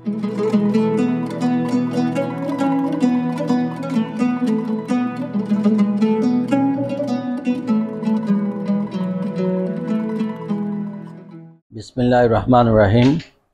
বিসমিল্লাহির রহমানির রহিম।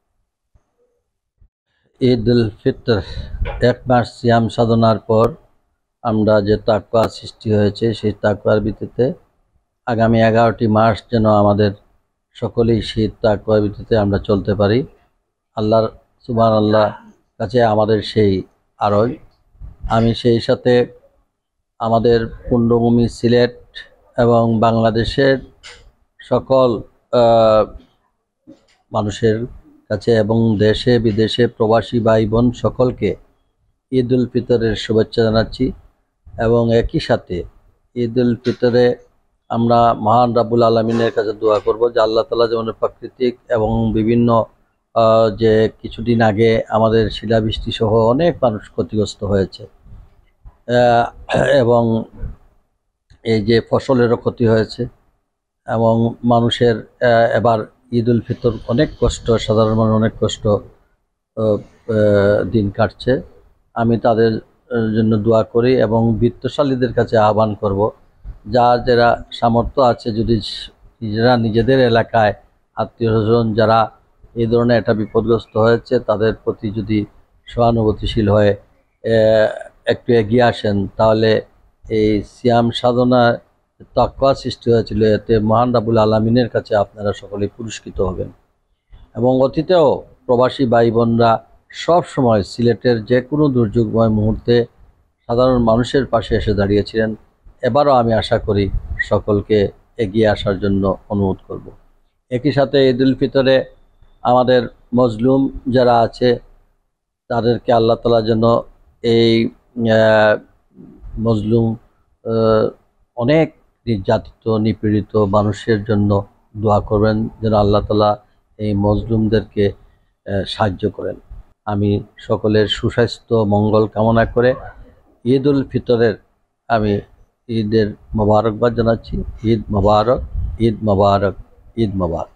ঈদ উল ফিতর, এক মাস সিয়াম সাধনার পর আমরা যে তাকওয়া সৃষ্টি হয়েছে, সেই তাকওয়ার ভিত্তিতে আগামী 11টি মাস যেন আমাদের সকলেই সেই তাকওয়ার ভিত্তিতে আমরা চলতে পারি। আল্লাহর সুবহানাল্লাহ কাছে আমাদের সেই আরজ। আমি সেই সাথে আমাদের পুণ্যভূমি সিলেট এবং বাংলাদেশের সকল মানুষের কাছে এবং দেশে বিদেশে প্রবাসী ভাই বোন সকলকে ঈদ উল ফিতরের শুভেচ্ছা জানাচ্ছি। এবং একই সাথে ঈদ উল ফিতরে আমরা মহান রাব্বুল আলামিনের কাছে দোয়া করব যে আল্লাহ তাআলা যেমন প্রাকৃতিক এবং বিভিন্ন যে কিছুদিন আগে আমাদের শিলাবৃষ্টি সহ অনেক মানুষ ক্ষতিগ্রস্ত হয়েছে এবং এই যে ফসলেরও ক্ষতি হয়েছে এবং মানুষের এবার ঈদ উল ফিতর অনেক কষ্ট, সাধারণ মানুষ অনেক কষ্ট দিন কাটছে। আমি তাদের জন্য দোয়া করি এবং বিত্তশালীদের কাছে আহ্বান করব, যারা সামর্থ্য আছে, যদি নিজেদের এলাকায় আত্মীয় স্বজন যারা এই ধরনের একটা বিপদগ্রস্ত হয়েছে তাদের প্রতি যদি সহানুভূতিশীল হয়ে একটু এগিয়ে আসেন, তাহলে এই সিয়াম সাধনা তাকওয়া সৃষ্টি হয়েছিল, এতে মহান রাব্বুল আলামিনের কাছে আপনারা সকলেই পুরস্কৃত হবেন। এবং অতীতেও প্রবাসী ভাই বোনরা সব সময় সিলেটের যে কোনো দুর্যোগময় মুহূর্তে সাধারণ মানুষের পাশে এসে দাঁড়িয়েছিলেন। এবারও আমি আশা করি সকলকে এগিয়ে আসার জন্য অনুরোধ করব। একই সাথে ঈদ উল ফিতরে আমাদের মজলুম যারা আছে তাদেরকে আল্লাহ তাআলা যেন এই মজলুম অনেক নির্যাতিত নিপীড়িত মানুষের জন্য দোয়া করবেন, যেন আল্লাহ তাআলা এই মজলুমদেরকে সাহায্য করেন। আমি সকলের সুস্বাস্থ্য মঙ্গল কামনা করে ঈদ উল ফিতরের আমি ঈদের মোবারকবাদ জানাচ্ছি। ঈদ মোবারক, ঈদ মোবারক, ঈদ মোবারক।